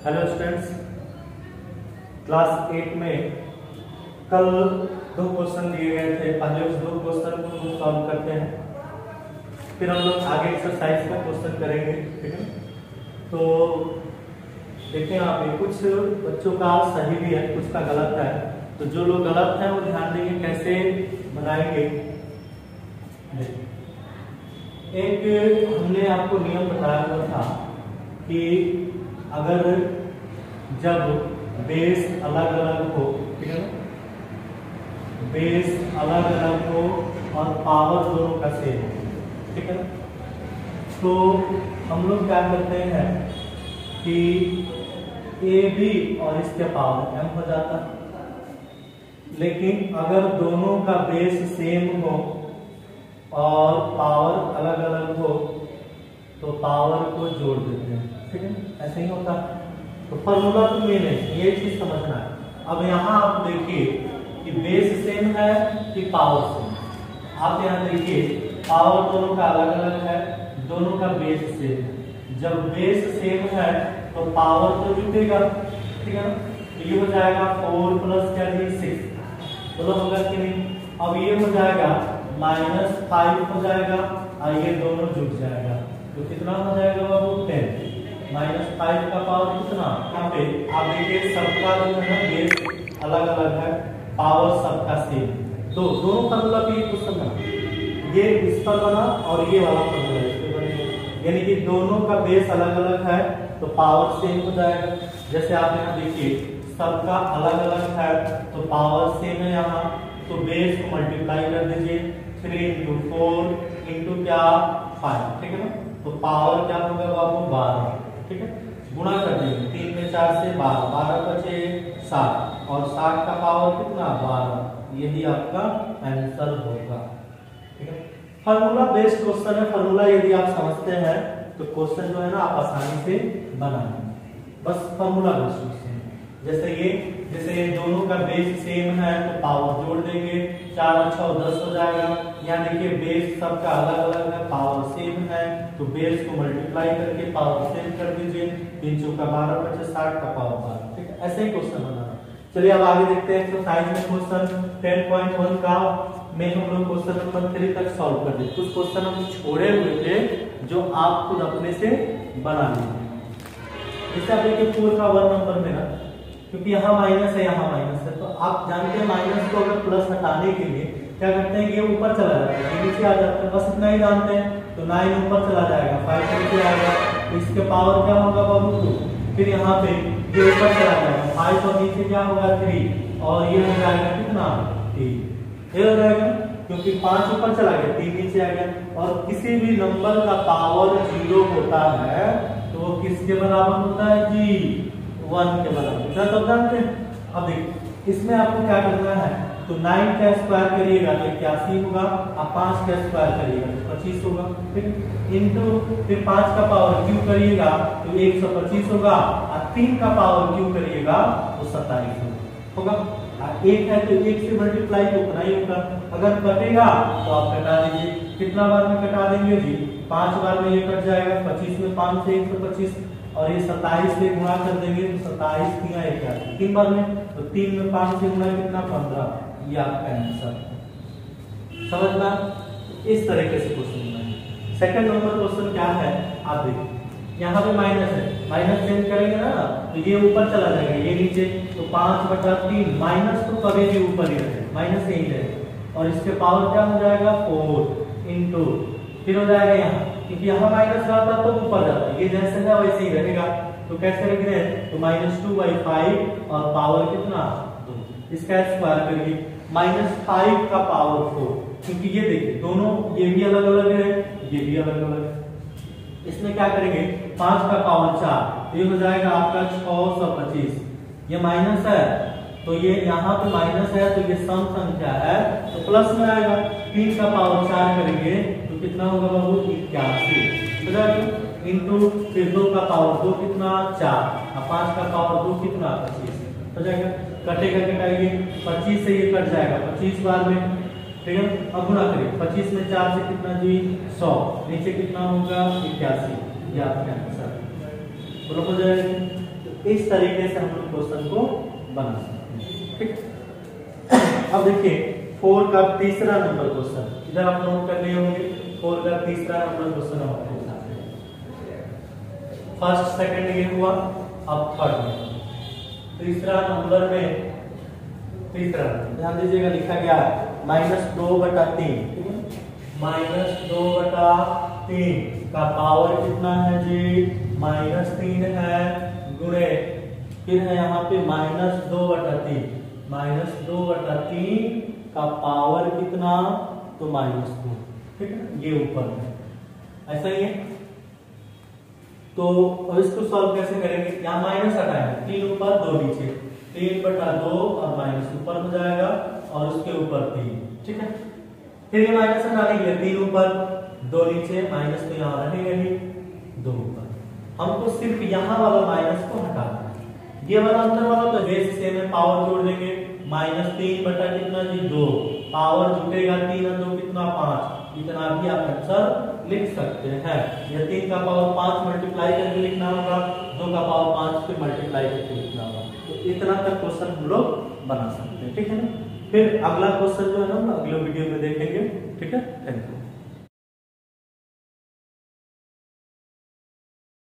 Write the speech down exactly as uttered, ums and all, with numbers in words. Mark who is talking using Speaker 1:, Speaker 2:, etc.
Speaker 1: Hello students, class eight में कल दो क्वेश्चन दिए गए थे। पहले उस दो क्वेश्चन को हम सॉल्व करते हैं, फिर हम लोग आगे एक्सरसाइज का क्वेश्चन करेंगे। ठीक है, तो देखिए यहाँ पे कुछ बच्चों का सही भी है, कुछ का गलत है। तो जो लोग गलत हैं वो ध्यान देंगे कैसे बनाएंगे। एक हमने आपको नियम बताया हुआ था कि अगर जब बेस अलग अलग हो, ठीक है ना, बेस अलग अलग हो और पावर दोनों का सेम हो, ठीक है ना, तो हम लोग क्या करते हैं कि ए बी और इसके पावर एम हो जाता है। लेकिन अगर दोनों का बेस सेम हो और पावर अलग अलग हो तो पावर को जोड़ देते हैं। ठीक है, ऐसे ही होता है। तो फॉर्मूला तो मेन है, ये चीज समझना है। अब यहाँ आप देखिए कि बेस सेम है कि पावर सेम है। आप यहाँ देखिए पावर दोनों का अलग अलग है, दोनों का बेस सेम है। जब बेस सेम है तो पावर तो जुटेगा, ठीक है ना। तो ये हो जाएगा फोर प्लस क्या जी सिक्स, दोनों होगा कि नहीं। अब ये हो जाएगा माइनस फाइव हो जाएगा और ये दोनों जुट जाएगा, तो कितना हो जाएगा बाबू टेन। माइनस फाइव का पावर कितना, यहाँ पे आप देखिए सबका जो है ना बेस अलग अलग है, पावर सबका सेम। तो दोनों फॉर्मूला पे क्वेश्चन बना, ये इस पर बना और ये वाला फॉर्मूला इस पे बनेगा। यानी कि दोनों का बेस अलग अलग है तो पावर सेम हो जाएगा। जैसे आप यहाँ देखिए सबका अलग अलग है तो पावर सेम है यहाँ, तो बेस को मल्टीप्लाई कर दीजिए, थ्री इंटू फोर इंटू क्या फाइव, ठीक है ना। तो पावर क्या होगा बाबू बारह, ठीक है। गुणा कर देंगे, तीन में चार से बारह, बारह बचे सात और सात का पावर कितना बारह। यही आपका आंसर होगा, ठीक है। फार्मूला बेस्ड क्वेश्चन है, फार्मूला यदि आप समझते हैं तो क्वेश्चन जो है ना आप आसानी से बनाएंगे। बस फार्मूला बेस्ड क्वेश्चन जैसे ये जैसे ये दोनों का बेस सेम है तो पावर जोड़ देंगे, चार और छह दस हो जाएगा। यहाँ देखिए बेस सबका अलग अलग है, पावर सेम है, तो बेस को मल्टीप्लाई करके पावर सेम कर दीजिए। तीन चौका बारह बचे साठ का पावर बारह, ठीक है। ऐसे ही क्वेश्चन बनाना। चलिए अब आगे देखते हैं एक्सरसाइज में क्वेश्चन टेन पॉइंट वन का में हम लोग क्वेश्चन नंबर थ्री तक सॉल्व कर दें। कुछ क्वेश्चन हम छोड़े हुए थे जो आप खुद अपने से बना लीजिए। जैसे आप देखिए फोर का वन नंबर में ना, क्योंकि यहाँ माइनस है यहाँ माइनस है, तो आप जानते हैं माइनस को अगर प्लस हटाने के लिए क्या करते हैं, ये ऊपर चला जाता है, ये नीचे आ जाता है। बस इतना ही जानते हैं। तो नाइन ऊपर चला जाएगा, फाइव नीचे आएगा, तो इसके पावर क्या होगा बाबू टू। फिर यहाँ पे ये ऊपर चला जाएगा, फाइव और नीचे क्या होगा थ्री, और ये हो जाएगा कितना तीन। ये हो जाएगा क्योंकि पांच ऊपर चला गया, तीन नीचे आ गया। और किसी भी नंबर का पावर जीरो होता है तो वो किसके बराबर होता है जी, वन के बराबर। तो जानते हैं। अब देखिए इसमें आपको क्या करना है, तो नाइन का स्क्वायर करिएगा तो इक्यासी होगा, और पांच का स्क्वायर करिएगा तो पच्चीस होगा, ठीक। इंटू फिर पांच का पावर क्यू करिएगा तो एक सौ पच्चीस होगा, और तीन का पावर क्यू करिएगा तो सत्ताईस होगा। एक है तो एक से मल्टीप्लाई तो उतना ही होगा। अगर कटेगा तो आप कटा दीजिए। कितना बार में कटा देंगे जी, पांच बार में ये कट जाएगा। पच्चीस में पांच से एक सौ पच्चीस, और ये सत्ताईस से गुणा कर देंगे तो सत्ताईस तीन इक्यासी, तीन बार में तो तीन में पांच से गुणा कितना पंद्रह। ये आपका आंसर समझना। इस तरीके से क्वेश्चन बनाएंगे। सेकंड नंबर क्वेश्चन क्या है आप देखिए, यहाँ पे माइनस है, माइनस चेंज करेंगे ना तो ये ऊपर चला जाएगा, ये नीचे, तो पांच बटा तीन। माइनस तो कभी भी ऊपर ही रहे, माइनस यही रहेगा, और इसके पावर क्या हो जाएगा फोर इंटू फिर हो जाएगा यहाँ, क्योंकि यहाँ माइनस रहता तो ऊपर जाता है, ये जैसे है वैसे ही रहेगा। तो कैसे रख रहे हैं, तो माइनस टू बाई फाइव और पावर कितना दो, इसका स्क्वायर करिए। माइनस फाइव का पावर फोर, क्योंकि ये देखिए दोनों ये भी अलग अलग है, ये भी अलग अलग है। इसमें क्या करेंगे, पांच का पावर चार, ये हो जाएगा आपका छह सौ पच्चीस। ये माइनस है तो ये यहाँ पे माइनस है तो ये सम संख्या है तो प्लस में आएगा। तीन का पावर चार करेंगे तो कितना होगा बाबू इक्यासी, इंटू फिर दो का पावर दो कितना चार, और पांच का पावर दो कितना पच्चीस हो जाएगा। कटेगा कटाएंगे, पच्चीस से ये कट जाएगा पच्चीस बार में, ठीक है। अब गुणा करें, पच्चीस में चार से कितना जी सौ, नीचे कितना होगा इक्यासी। ये आपका आंसर बोलो हो जाएगा। इस तरीके से हम लोग क्वेश्चन को बना सकते हैं। ठीक, अब देखिए फोर का तीसरा नंबर क्वेश्चन इधर आप नोट कर लिए होंगे। फोर का तीसरा नंबर क्वेश्चन हम आपके साथ है। फर्स्ट सेकंड ये हुआ, अब थर्ड में तीसरा नंबर में तीसरा ध्यान दीजिएगा लिखा गया माइनस दो बटा तीन, माइनस दो बटा तीन का पावर कितना है जी, माइनस तीन है, गुणे फिर है यहाँ पे माइनस दो बटा तीन, माइनस दो बटा तीन का पावर कितना, तो माइनस दो। ठीक है, ये ऊपर है ऐसा ही है। तो अब इसको सॉल्व कैसे करेंगे, यहाँ माइनस हटाएंगे, तीन ऊपर दो नीचे, तीन बटा दो और माइनस ऊपर हो जाएगा और उसके ऊपर तीन। ठीक है, फिर ये माइनस हटाने के लिए तीन ऊपर दो नीचे, माइनस तो यहाँ रहेगा ही, दो ऊपर। हमको सिर्फ यहाँ वाला माइनस को हटाना है, ये वाला अंदर वाला तो बेस से में पावर जोड़ देंगे, माइनस तीन बटा कितना जी दो, पावर जुटेगा तीन और दो कितना पांच, इतना भी आप आंसर लिख सकते हैं। या तीन का पावर पांच मल्टीप्लाई करके लिखना होगा, दो का पावर पांच पे मल्टीप्लाई करके लिखना होगा, तो इतना तक क्वेश्चन हम लोग बना सकते हैं। ठीक है ना, फिर अगला क्वेश्चन जो है ना अगले वीडियो में देखेंगे। ठीक है, थैंक यू।